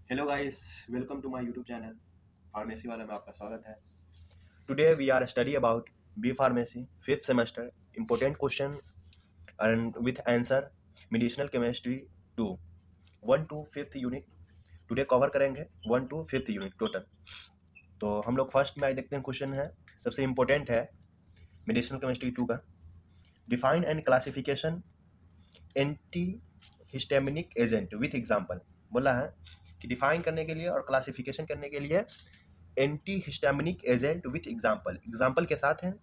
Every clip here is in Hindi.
Hello guys, welcome to my YouTube channel pharmacy वाला में आपका स्वागत है। Today we are study about B pharmacy fifth semester important question and with answer medicinal chemistry 2 1 to 5th unit today cover करेंगे। 1 to 5th यूनिट टोटल। तो हम लोग फर्स्ट में आज देखते हैं क्वेश्चन है, सबसे इम्पोर्टेंट है मेडिसिनल केमिस्ट्री 2 का। Define and classification antihistaminic agent with example. बोला है कि डिफाइन करने के लिए और क्लासिफिकेशन करने के लिए antihistaminic agent with example के साथ है।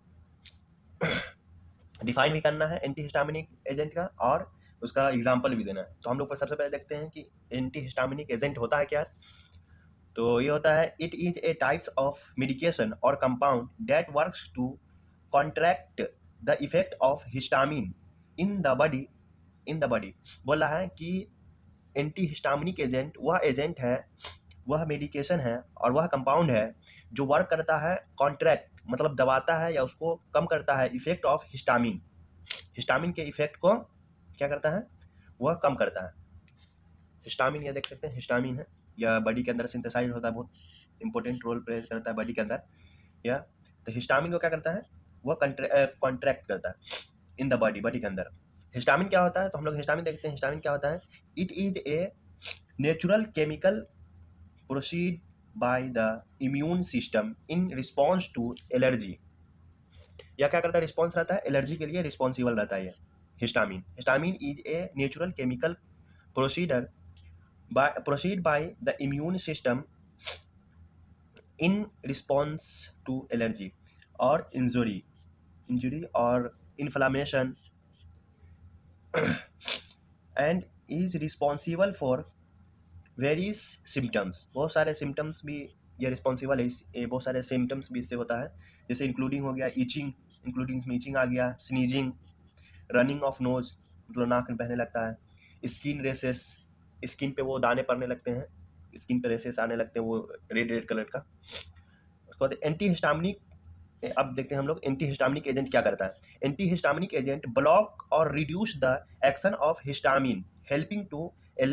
डिफाइन भी करना है एंटी हिस्टामिनिक एजेंट का और उसका एग्जाम्पल भी देना है। तो हम लोग सबसे पहले देखते हैं कि एंटी हिस्टामिनिक एजेंट होता है क्या। तो ये होता है, it is a types of medication और compound that works to contract the effect of histamine in the body. बोला है कि एंटी हिस्टामिनिक एजेंट वह एजेंट है, वह मेडिकेशन है और वह कंपाउंड है जो वर्क करता है कॉन्ट्रैक्ट मतलब दबाता है या उसको कम करता है इफेक्ट ऑफ हिस्टामिन। हिस्टामिन के इफेक्ट को क्या करता है, वह कम करता है। हिस्टामिन ये देख सकते हैं, हिस्टामिन है या बॉडी के अंदर सिंथेसाइज होता है, बहुत इंपॉर्टेंट रोल प्ले करता है बॉडी के अंदर। या तो हिस्टामिन को क्या करता है, वह कॉन्ट्रैक्ट करता है इन द बॉडी के अंदर। हिस्टामिन क्या होता है, तो हम लोग हिस्टामिन देखते हैं। हिस्टामिन क्या होता है, it is a natural chemical proceed by the immune system in response to allergy. या क्या करता है, रिस्पॉन्स रहता है, एलर्जी के लिए रिस्पॉन्सिबल रहता है ये histamine. Histamine is a natural chemical proceed by the immune system in response to allergy और इंजुरी और inflammation and is responsible for various symptoms. बहुत सारे सिम्टम्स भी ये रिस्पॉन्सिबल है, बहुत सारे सिम्टम्स भी इससे होता है, जैसे इंक्लूडिंग हो गया ईचिंग, इंक्लूडिंग में ईचिंग आ गया, स्नीजिंग, रनिंग ऑफ नोज मतलब नाक में बहने लगता है, स्किन रेसेस, स्किन पे वो दाने पड़ने लगते हैं, स्किन पे रेसेस आने लगते हैं वो रेड कलर का। उसके बाद एंटी हिस्टामिनिक, अब देखते हैं हम लोग एंटी हिस्टामिनिक एजेंट क्या करता है। एंटी हिस्टामिनिक एजेंट ब्लॉक और reduce the action of histamine helping to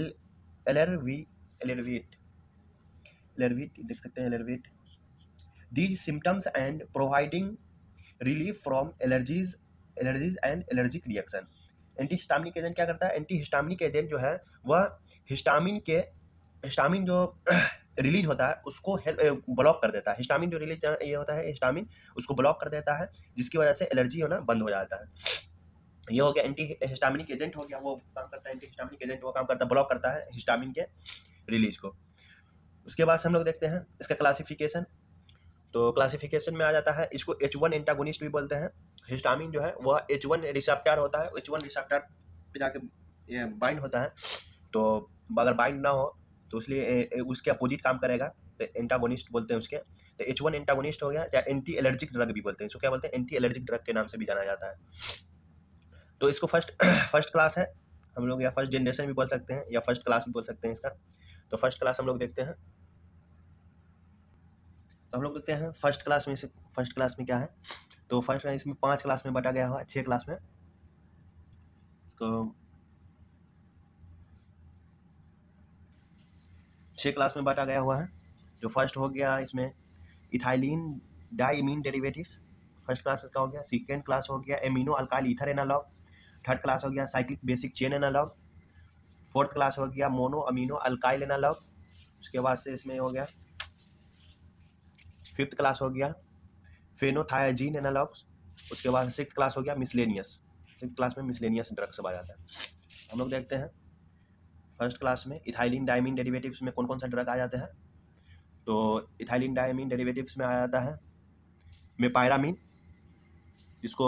alleviate देख सकते हैं, alleviate these symptoms and providing relief from allergies and allergic reaction. Antihistaminic agent क्या करता है, एंटी हिस्टामिनिक एजेंट जो है वह हिस्टामिन जो रिलीज होता है उसको ब्लॉक कर देता है। हिस्टामिन जो रिलीज ये होता है, हिस्टामिन उसको ब्लॉक कर देता है, जिसकी वजह से एलर्जी होना बंद हो जाता है। ये हो गया एंटी हिस्टामिनिक एजेंट हो गया, वो काम करता है, एंटी हिस्टामिनिक एजेंट वो काम करता है, ब्लॉक करता है हिस्टामिन के रिलीज को। उसके बाद से हम लोग देखते हैं इसका क्लासिफिकेशन। तो क्लासिफिकेशन में आ जाता है, इसको H1 एंटागोनिस्ट भी बोलते हैं। हिस्टामिन जो है वह H1 रिसेप्टर होता है, H1 रिसेप्टर पे जाके बाइंड होता है। तो अगर बाइंड ना हो तो इसलिए उसके अपोजिट काम करेगा, तो एंटागोनिस्ट बोलते हैं उसके। तो H1 एंटागोनिस्ट हो गया, या एंटी एलर्जिक ड्रग भी बोलते हैं इसको, क्या बोलते हैं, एंटी एलर्जिक ड्रग के नाम से भी जाना जाता है। तो इसको फर्स्ट क्लास है हम लोग, या फर्स्ट जनरेशन भी बोल सकते हैं, या फर्स्ट क्लास भी बोल सकते हैं इसका। तो फर्स्ट क्लास हम लोग देखते हैं। तो हम लोग देखते हैं फर्स्ट क्लास में क्या है। तो फर्स्ट क्लास इसमें 5 क्लास में बांटा गया हुआ है, 6 क्लास में इसको 6 क्लास में बांटा गया हुआ है। जो फर्स्ट हो गया इसमें ethylenediamine derivatives, first class इसका हो गया। सेकेंड क्लास हो गया amino alkyl ether analogue. Third class हो गया cyclic basic chain analogue. Fourth class हो गया मोनो अमीनो अल्काइल एनालॉग। उसके बाद से इसमें हो गया फिफ्थ क्लास हो गया फेनोथायाजीन एनालॉग्स। उसके बाद सिक्स क्लास हो गया मिसलेनियस। सिक्स क्लास में मिसलेनियस ड्रग सब आ जाता है। हम लोग देखते हैं फर्स्ट क्लास में इथाइलिन डाइमीन डेरिवेटिव्स में कौन कौन सा ड्रग आ जाते हैं। तो इथाइलिन डाइमीन डेरिवेटिव्स में आ जाता है मेपायरामीन, जिसको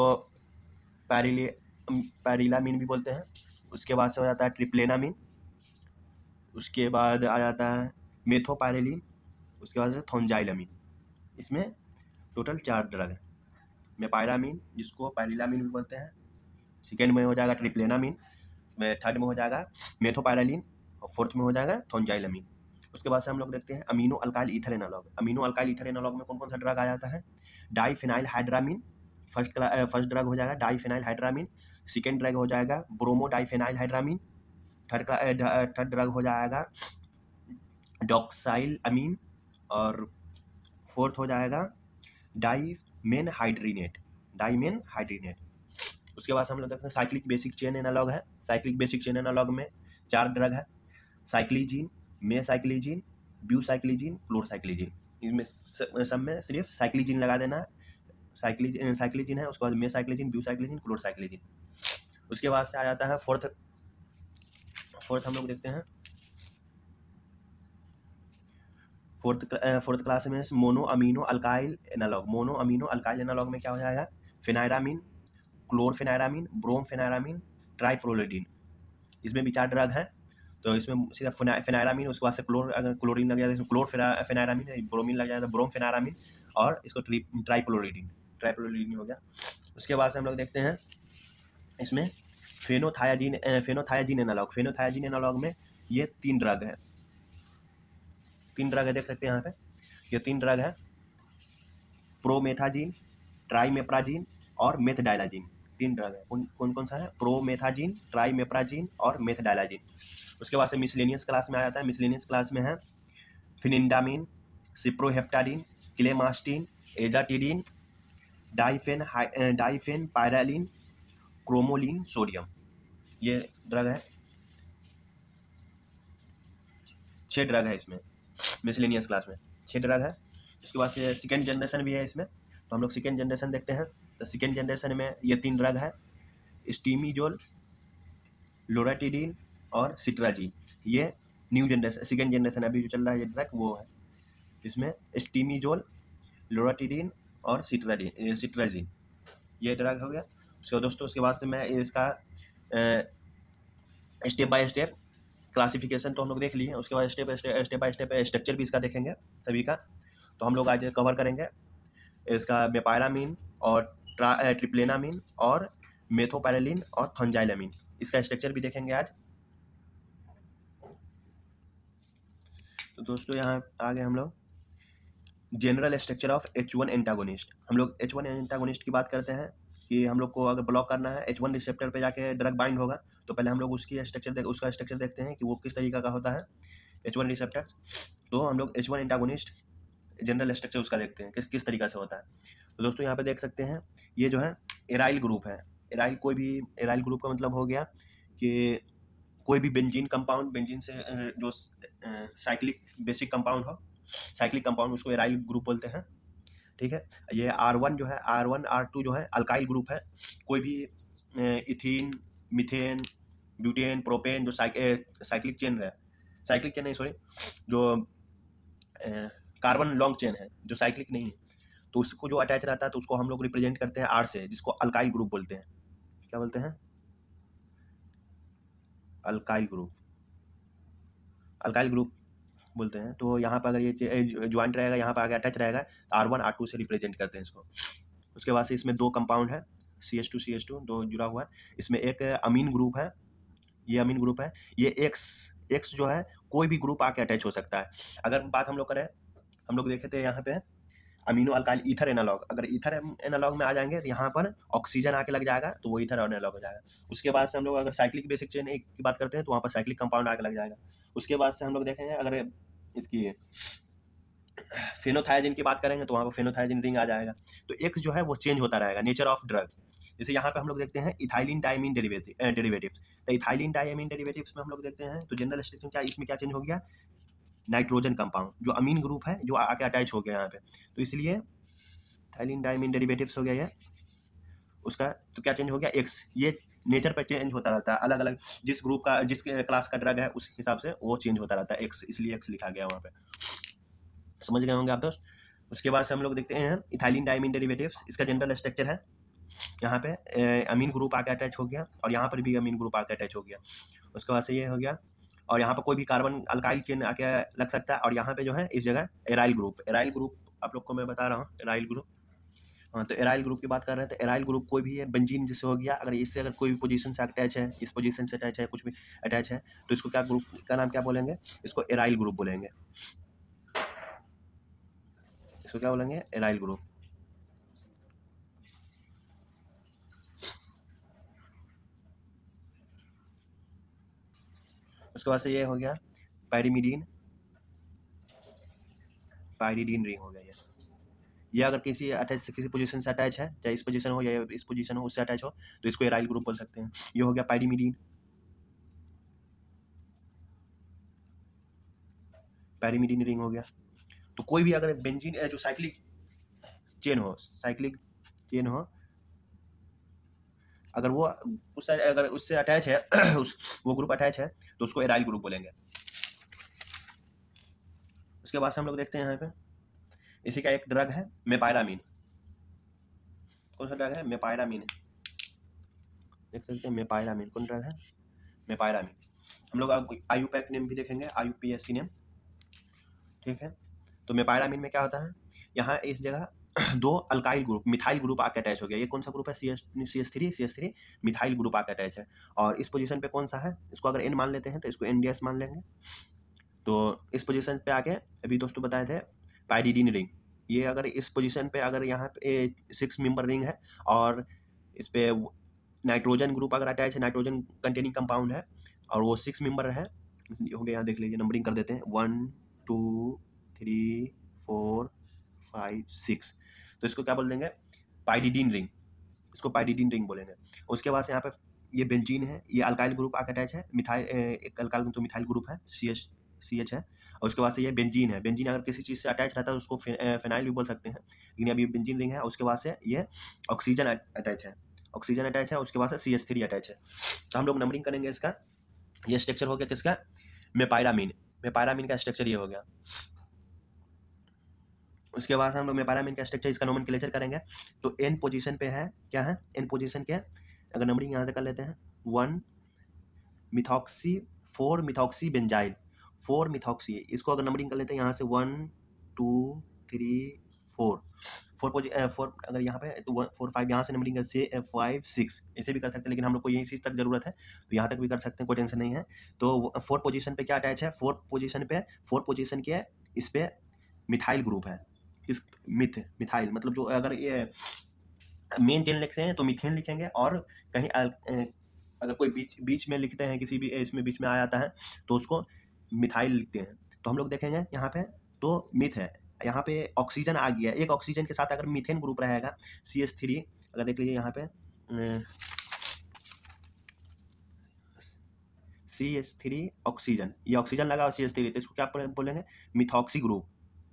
पैरिलामीन भी बोलते हैं। उसके बाद से हो जाता है ट्रिप्लेनामीन। उसके बाद आ जाता है मेथोपायरेलिन। उसके बाद से थोंजाइलामीन। इसमें टोटल 4 ड्रग है। मेपायरामीन जिसको पैरिलामीन भी बोलते हैं, सेकेंड में हो जाएगा ट्रिप्लेनामीन, में थर्ड में हो जाएगा मेथोपायरालिन और फोर्थ में हो जाएगा थोंजाइलामीन। उसके बाद से हम लोग देखते हैं amino alkyl ether analogue. Amino alkyl ether analogue में कौन कौन सा ड्रग आ जाता है, डाइफेनाइल हाइड्रामीन फर्स्ट ड्रग हो जाएगा डाइफेनाइल हाइड्रामीन। सेकेंड ड्रग हो जाएगा bromodiphenhydramine. Third drug हो जाएगा डॉक्साइल अमीन, और फोर्थ हो जाएगा डाइमेन हाइड्रीनेट, डाइमेन हाइड्रीनेट। उसके बाद हम लोग देखते हैं साइक्लिक बेसिक चेन एनालॉग है। साइक्लिक बेसिक चेन एनालॉग में 4 ड्रग है, साइक्लिजीन, मेसाइक्लिजीन, ब्यूसाइक्लिजीन, क्लोरसाइक्लिजीन। इसमें सब में सिर्फ साइक्लिजीन लगा देना है। साइक्लिजीन है, उसके बाद मेसाइक्लिजीन, ब्यूसाइक्लिजीन, क्लोरसाइक्लिजीन। उसके बाद से आ जाता है फोर्थ हम लोग देखते हैं फोर्थ क्लास में mono amino alkyl analogue. Mono amino alkyl analogue में क्या हो जाएगा, फेनाइरामीन, क्लोरफेनाइरामीन, ब्रोमफेनाइरामीन, ट्राइप्रोलिडीन। इसमें भी 4 ड्रग हैं, तो इसमें सीधा फेनाइरामीन, उसके बाद से क्लोरीन लग जाएगा, क्लोरफेनाइरामीन, ब्रोमीन लग जाएगा, ब्रोमफेनाइरामीन, और इसको ट्राइप्रोलिडीन हो गया। उसके बाद से हम लोग देखते हैं इसमें फेनोथायाजीन एनालॉग। फेनोथायाजीन एनालॉग में ये 3 ड्रग है, 3 ड्रग है, देख सकते हैं यहाँ पे ये 3 ड्रग है, प्रोमेथाजीन, ट्राइमेप्राजीन और मेथडाइलाजीन। 3 ड्रग है, कौन कौन सा है, प्रोमेथाजीन, ट्राइमेप्राजीन और मेथडाइलाजीन। उसके बाद से मिसलेनियस क्लास में आ जाता है। मिसलेनियस क्लास में है phenindamine, cyproheptadine, clemastine, azatadine, diphenylpyraline, cromolyn, sodium. ये ड्रग है, 6 ड्रग है इसमें मिसलेनियस क्लास में, 6 ड्रग है। उसके बाद से सेकेंड जनरेशन भी है इसमें, तो हम लोग सेकेंड जनरेशन देखते हैं। तो सेकेंड जनरेशन में ये 3 ड्रग है, स्टीमीजोल, लोराटिडीन और सिट्राजीन। ये न्यू जनरेशन, सेकेंड जनरेशन अभी जो चल रहा है ये ड्रग वो है। इसमें स्टीमीजोल, लोराटिडीन और सिट्राजीन ये ड्रग हो गया। उसके दोस्तों उसके बाद से मैं इसका स्टेप बाय स्टेप क्लासिफिकेशन तो हम लोग देख लिए, उसके बाद स्टेप बाय स्टेप स्ट्रक्चर भी इसका देखेंगे सभी का। तो हम लोग आज कवर करेंगे इसका मेपायरामीन और ट्रिप्लेनामीन और मेथोपैरेलिन और थंजाइलामीन, इसका स्ट्रक्चर भी देखेंगे आज। तो दोस्तों यहाँ आगे हम लोग general structure of H1 antagonist. हम लोग H1 एंटागोनिस्ट की बात करते हैं कि हम लोग को अगर ब्लॉक करना है H1 रिसेप्टर पे जाके ड्रग बाइंड होगा, तो पहले हम लोग उसका स्ट्रक्चर देखते हैं कि वो किस तरीका का होता है H1 रिसेप्टर। तो हम लोग H1 एंटागोनिस्ट जनरल स्ट्रक्चर उसका देखते हैं किस तरीका से होता है। तो दोस्तों यहाँ पे देख सकते हैं ये जो है एराइल ग्रुप है। एराइल ग्रुप का मतलब हो गया कि कोई भी बेंजीन कंपाउंड, बेंजीन से जो साइक्लिक बेसिक कंपाउंड हो, साइक्लिक कंपाउंड, उसको एराइल ग्रुप बोलते हैं। ठीक है, ये R1 जो है, R1 R2 जो है अल्काइल ग्रुप है। कोई भी इथीन, मीथेन, ब्यूटेन, प्रोपेन जो साइक्लिक चेन है, साइक्लिक चेन नहीं सॉरी, जो कार्बन लॉन्ग चेन है जो साइक्लिक नहीं है, तो उसको जो अटैच रहता है तो उसको हम लोग रिप्रेजेंट करते हैं R से, जिसको अल्काइल ग्रुप बोलते हैं। क्या बोलते हैं, अल्काइल ग्रुप, अल्काइल ग्रुप बोलते हैं। तो यहाँ पर अगर ये ज्वाइंट रहेगा, यहाँ पर आगे अटैच रहेगा, तो R1 R2 से रिप्रेजेंट करते हैं इसको। उसके बाद से इसमें 2 कंपाउंड है, CH2 2 जुड़ा हुआ है। इसमें एक अमीन ग्रुप है, ये अमीन ग्रुप है। ये X जो है कोई भी ग्रुप आके अटैच हो सकता है। अगर बात हम लोग करें, हम लोग देखे थे यहाँ पे अमीनो अल्काइल ईथर एनालॉग, अगर ईथर एनालॉग में आ जाएंगे तो यहाँ पर ऑक्सीजन आके लग जाएगा, तो वो ईथर एनालॉग हो जाएगा। उसके बाद से हम लोग अगर साइक्लिक बेसिक चेन की बात करते हैं तो वहाँ पर साइक्लिक कंपाउंड आके लग जाएगा। उसके बाद से हम लोग देखेंगे अगर इसकी फेनोथायाजिन की बात करेंगे तो वहाँ पर फेनोथायाजिन रिंग आ जाएगा। तो एक्स जो है वो चेंज होता रहेगा, नेचर ऑफ ड्रग। जैसे यहाँ पे हम लोग देखते हैं इथाइलिन डायमीन डेरिवेटिव्स। तो इथाइलिन डायमीन डेरिवेटिव्स में हम लोग देखते हैं तो जनरल स्ट्रक्चर क्या, इसमें क्या चेंज हो गया, नाइट्रोजन कंपाउंड जो अमीन ग्रुप है जो आके अटैच हो गया यहाँ पे, तो इसलिए इथाइलिन डायमीन डेरिवेटिव्स हो गया ये उसका। तो क्या चेंज हो गया, एक्स, ये नेचर पर चेंज होता रहता है, अलग अलग जिस ग्रुप का, जिस क्लास का ड्रग है उस हिसाब से वो चेंज होता रहता है, एक्स, इसलिए एक्स लिखा गया वहाँ पे। समझ गए होंगे आप दोस्त। उसके बाद से हम लोग देखते हैं इथाइलिन डायमीन डेरिवेटिव्स, इसका जनरल स्ट्रक्चर है, यहाँ पे अमीन ग्रुप आके अटैच हो गया और यहाँ पर भी अमीन ग्रुप आके अटैच हो गया। उसके बाद से ये हो गया, और यहाँ पर कोई भी कार्बन अल्काइल चेन आके लग सकता है, और यहाँ पे जो है इस जगह एराइल ग्रुप आप लोग को मैं बता रहा हूँ, एराइल ग्रुप। हाँ, तो एराइल ग्रुप की बात कर रहे थे। एराइल ग्रुप कोई भी है, बेंजीन जैसे हो गया, अगर इससे अगर कोई भी पोजीशन से अटैच है, इस पोजीशन से अटैच है, कुछ भी अटैच है, तो इसको क्या ग्रुप का नाम क्या बोलेंगे, इसको एराइल ग्रुप बोलेंगे। इसको क्या बोलेंगे, एराइल ग्रुप। उसके बाद से ये हो गया पैरिमिडीन, पाइरीडीन रिंग हो गया ये अगर किसी अटैच से किसी पोजीशन से अटैच है, चाहे इस पोजीशन हो या इस पोजीशन हो, उससे अटैच हो, तो इसको एराइल ग्रुप बोल सकते हैं। ये हो गया पाइरीमिडीन, पैरीमिडीन रिंग हो गया। तो कोई भी अगर बेंजीन जो साइक्लिक चेन हो, अगर वो अगर उससे अटैच है वो ग्रुप अटैच है तो उसको एराइल ग्रुप बोलेंगे। उसके बाद से हम लोग देखते हैं यहाँ पे इसी का एक ड्रग है मेपायरामीन। कौन सा ड्रग है? मेपायरामीन। देख सकते हैं मेपायरामीन कौन ड्रग है? मेपायरामीन। हम लोग आयुपैक नेम भी देखेंगे, IUPAC नेम, ठीक है। तो मेपायरामीन में क्या होता है, यहाँ इस जगह दो अल्काइल ग्रुप मिथाइल ग्रुप आके अटैच हो गया। ये कौन सा ग्रुप है? CH3 मिथाइल ग्रुप आके अटैच है। और इस पोजीशन पे कौन सा है? इसको अगर N मान लेते हैं तो इसको NDS मान लेंगे। तो इस पोजीशन पे आके अभी दोस्तों बताए थे पाइरीडीन रिंग। ये अगर इस पोजीशन पे अगर यहाँ पे 6 मेंबर रिंग है और इस पे नाइट्रोजन ग्रुप अगर अटैच है, नाइट्रोजन कंटेनिंग कंपाउंड है और वो 6 मेंबर है, हो गया। यहाँ देख लीजिए, नंबरिंग कर देते हैं 1 2 3 4 5 6। तो इसको क्या बोल देंगे? Pyridine ring. इसको पाइरीडीन रिंग बोलेंगे। उसके बाद यहाँ पे ये बेंजीन है, ये अल्काइल ग्रुप आकर अटैच है। मिथाइल एक अल्काइल तो मिथाइल ग्रुप है, CH है। और उसके बाद से ये बेंजीन है। बेंजीन अगर किसी चीज़ से अटैच रहता है उसको फिनाइल भी बोल सकते हैं, लेकिन अभी बेंजीन रिंग है। उसके बाद से ये ऑक्सीजन अटैच है, उसके बाद से CH3 अटैच है। तो हम लोग नंबरिंग करेंगे इसका। ये स्ट्रक्चर हो गया किसका? मेपायरामीन का स्ट्रक्चर ये हो गया। उसके बाद हम लोग मेपायरामीन का स्ट्रक्चर इसका नोमेनक्लेचर करेंगे। तो N पोजीशन पे है, क्या है? N पोजीशन के अगर नंबरिंग यहाँ से कर लेते हैं 1 मिथॉक्सी 4 मिथॉक्सी बेंजाइल 4 मिथॉक्सी, इसको अगर नंबरिंग कर लेते हैं यहाँ से 1 2 3 4 4 अगर यहाँ पे तो 4 5 यहाँ से नंबरिंग से 5 6 ऐसे भी कर सकते हैं, लेकिन हम लोग को यही चीज़ तक जरूरत है तो यहाँ तक भी कर सकते हैं, कोई टेंशन नहीं है। तो 4 पोजीशन पे क्या अटैच है? 4 पोजीशन के इस पे मिथाइल ग्रुप है। किस मिथाइल मतलब जो अगर ये मेन चेन लिखते हैं तो मीथेन लिखेंगे, और कहीं अगर कोई बीच में लिखते हैं, किसी भी इसमें बीच में आ जाता है तो उसको मिथाइल लिखते हैं। तो हम लोग देखेंगे यहाँ पे तो मिथ है, यहाँ पे ऑक्सीजन आ गया। एक ऑक्सीजन के साथ अगर मीथेन ग्रुप रहेगा CH3, अगर देख लीजिए यहाँ पे CH3 ऑक्सीजन, ये ऑक्सीजन लगा और CH3, तो इसको क्या बोलेंगे? Methoxy group,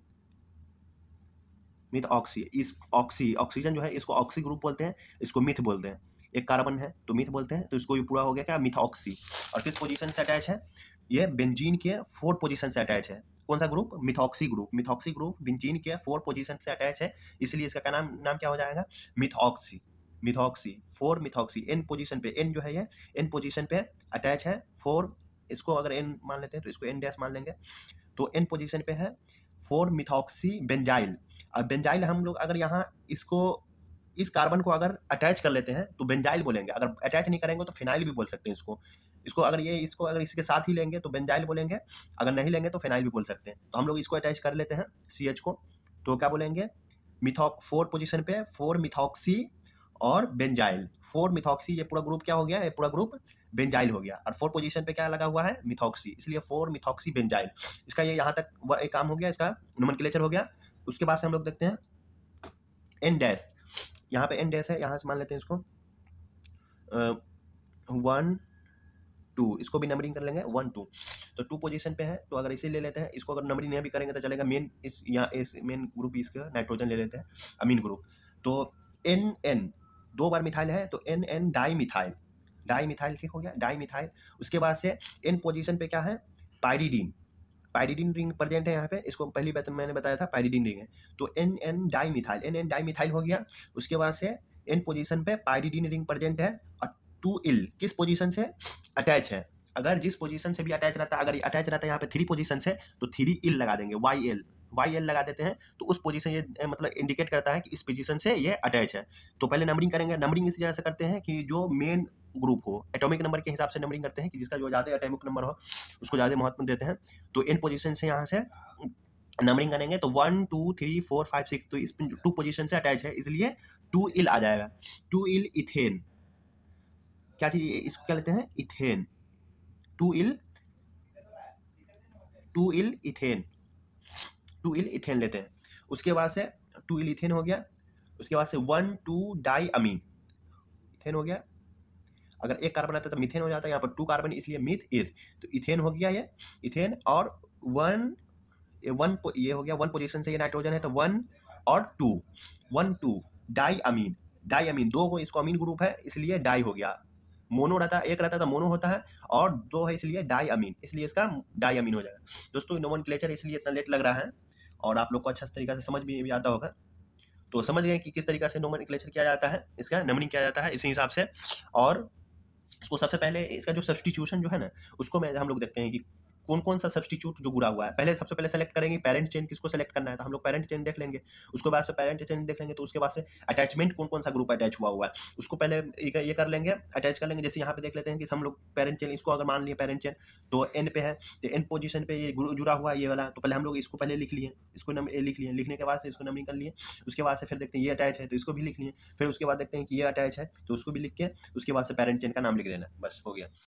methoxy. इस ऑक्सीजन जो है इसको ऑक्सी ग्रुप बोलते हैं, इसको मिथ बोलते हैं। एक कार्बन है तो मिथ बोलते हैं, तो इसको ये पूरा हो गया क्या? मिथॉक्सी। और किस पोजीशन से अटैच है? ये बेंजीन के 4 पोजीशन से अटैच है। कौन सा ग्रुप? मिथॉक्सी ग्रुप बेंजीन के 4 पोजीशन से अटैच है, इसलिए इसका क्या नाम क्या हो जाएगा? Methoxy 4 methoxy. N पोजीशन पे, N जो है ये N पोजीशन पे अटैच है 4। इसको अगर N मान लेते हैं तो इसको N डैश मान लेंगे। तो N पोजीशन पे है 4 मिथॉक्सी बेंजाइल। अब बेंजाइल हम लोग अगर यहाँ इसको इस कार्बन को अगर अटैच कर लेते हैं तो बेंजाइल बोलेंगे, अगर अटैच नहीं करेंगे तो फिनाइल भी बोल सकते हैं इसको अगर इसके साथ ही लेंगे तो बेंजाइल बोलेंगे, अगर नहीं लेंगे तो फिनाइल भी बोल सकते हैं। तो हम लोग इसको अटैच कर लेते हैं CH को, तो क्या बोलेंगे? 4 पोजीशन पे 4 मिथॉक्सी और बेंजाइल। 4 मिथॉक्सी, ये पूरा ग्रुप क्या हो गया? ये पूरा ग्रुप बेंजाइल हो गया। और 4 पोजीशन पे क्या लगा हुआ है? मिथॉक्सी, इसलिए 4 मिथॉक्सी बेंजाइल। इसका ये यहाँ तक एक काम हो गया, इसका नोमेनक्लेचर हो गया। उसके बाद से हम लोग देखते हैं N डैश। यहाँ पे N डैश है, यहाँ से मान लेते हैं इसको 1 2, इसको भी नंबरिंग कर लेंगे 1 2। तो 2 पोजीशन पे है, तो अगर इसे ले लेते हैं, इसको अगर नंबरिंग नहीं भी करेंगे तो चलेगा। मेन इस मेन ग्रुप इसका नाइट्रोजन ले लेते हैं, अमीन ग्रुप। तो NN 2 बार मिथाइल है तो NN डाई ठीक हो गया, डाई मिथाइल। उसके बाद से N पोजीशन पे क्या है? पाइरीडीन रिंग प्रेजेंट है यहाँ पे, इसको पहली बात मैंने बताया था पाइरीडीन रिंग है। तो NN डाई मिथाइल हो गया। उसके बाद से N पोजीशन पे पाइरीडीन रिंग प्रेजेंट है। और 2 किस पोजीशन से अटैच है? अगर जिस पोजीशन से भी अटैच रहता है, अगर ये अटैच रहता है यहाँ पे 3 पोजीशन से, तो 3 लगा देंगे, YL लगा देते हैं। तो उस पोजीशन ये मतलब इंडिकेट करता है कि इस पोजीशन से ये अटैच है। तो पहले नंबरिंग करेंगे। नंबरिंग इस जगह से करते हैं कि जो मेन ग्रुप हो, एटॉमिक नंबर के हिसाब से नंबरिंग करते हैं कि जिसका जो ज़्यादा एटॉमिक नंबर हो उसको ज़्यादा महत्व देते हैं। तो N पोजीशन से यहाँ से नंबरिंग करेंगे तो 1 2 3 4 5 6, तो इस 2 पोजीशन से अटैच है, इसलिए 2 आ जाएगा। 2 इथेन, क्या चीज? इसको क्या लेते हैं? इथेन। 2 इथेन। 2 इल इथेन लेते हैं, उसके बाद से 2 इल इथेन हो गया, उसके बाद से 1,2 डाई अमीन इथेन हो गया। अगर एक कार्बन आता है तो मीथेन हो जाता है, यहाँ पर 2 कार्बन इसलिए मीथ इज, तो इथेन हो गया ये इथेन। और ये हो गया 1 पोजीशन से ये नाइट्रोजन है, तो 1 और 2 1 2 डाई अमीन, डाई अमीन 2 को इसको अमीन ग्रुप है इसलिए डाई हो गया। मोनो रहता है, एक रहता है तो मोनो होता है, और 2 है इसलिए डाई अमीन, इसलिए इसका डाई अमीन हो जाएगा। दोस्तों नोमेनक्लेचर इसलिए इतना लेट लग रहा है और आप लोग को अच्छा तरीका से समझ भी आता होगा, तो समझ गए कि किस तरीके से नोमेनक्लेचर किया जाता है, इसका नंबरिंग किया जाता है इसी हिसाब से। और इसको सबसे पहले इसका जो सब्स्टिट्यूशन जो है ना, उसको में हम लोग देखते हैं कि कौन कौन सा सब्स्टिट्यूट जो जुड़ा हुआ है। पहले सबसे पहले सेलेक्ट करेंगे पेरेंट चेन किसको सेलेक्ट करना है, तो हम लोग पेरेंट चेन देख लेंगे। उसके बाद से पेरेंट चेन देख लेंगे तो उसके बाद से अटैचमेंट कौन कौन सा ग्रुप अटैच हुआ हुआ है उसको पहले ये कर लेंगे, अटैच कर लेंगे। जैसे यहाँ पे देख लेते हैं कि हम लोग पेरेंट चेन इसको अगर मान लिए पेरेंट चेन तो एन पे है, तो एन पोजीशन पे ये जुड़ा हुआ है ये वाला, तो पहले हम लोग इसको पहले लिख लिए, इसको लिख लिए, लिखने के बाद से इसको नंबरिंग कर लिए। उसके बाद से फिर देखते हैं ये अटैच है तो इसको भी लिख लिए, फिर उसके बाद देखते हैं कि ये अटैच है तो उसको भी लिख के उसके बाद से पेरेंट चेन का नाम लिख देना, बस हो गया।